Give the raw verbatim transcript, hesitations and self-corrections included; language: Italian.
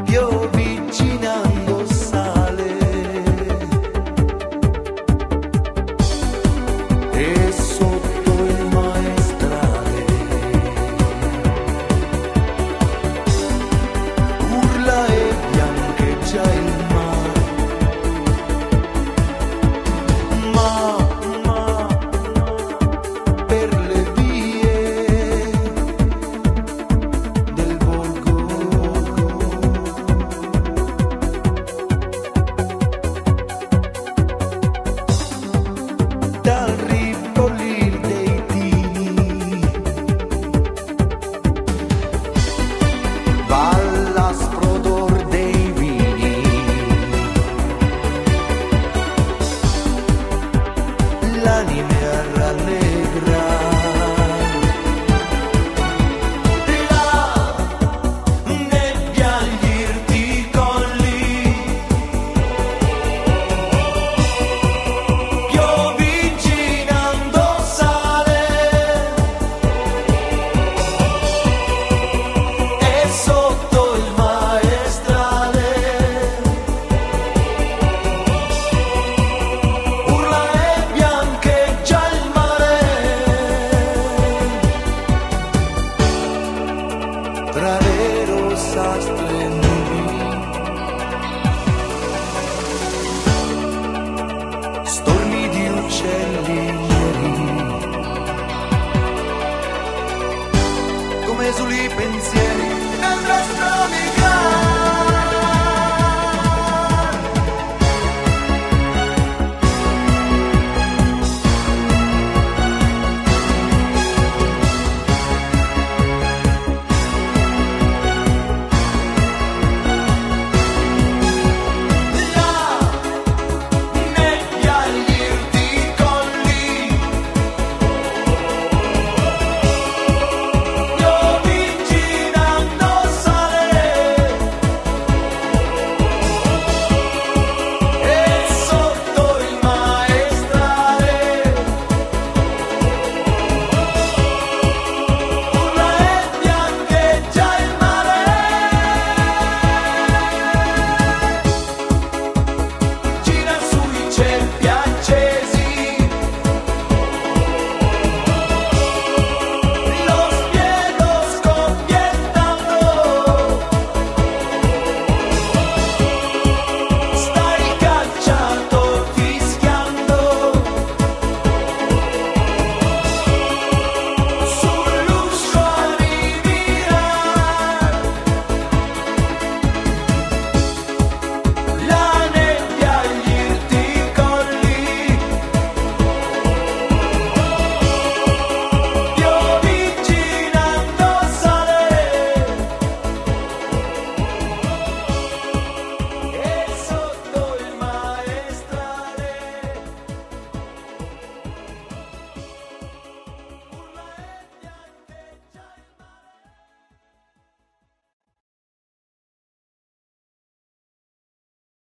piovigginando sale e sotto il maestrale urla e biancheggia il mare, ma, ma per le vie del volgo dal ribollir dei tini va l'aspro odor dei vini, l'anime a rallegrare. La nebbia agli irti colli, piovigginando sale e sotto il maestrale urla e biancheggia il mare tra le rossastre.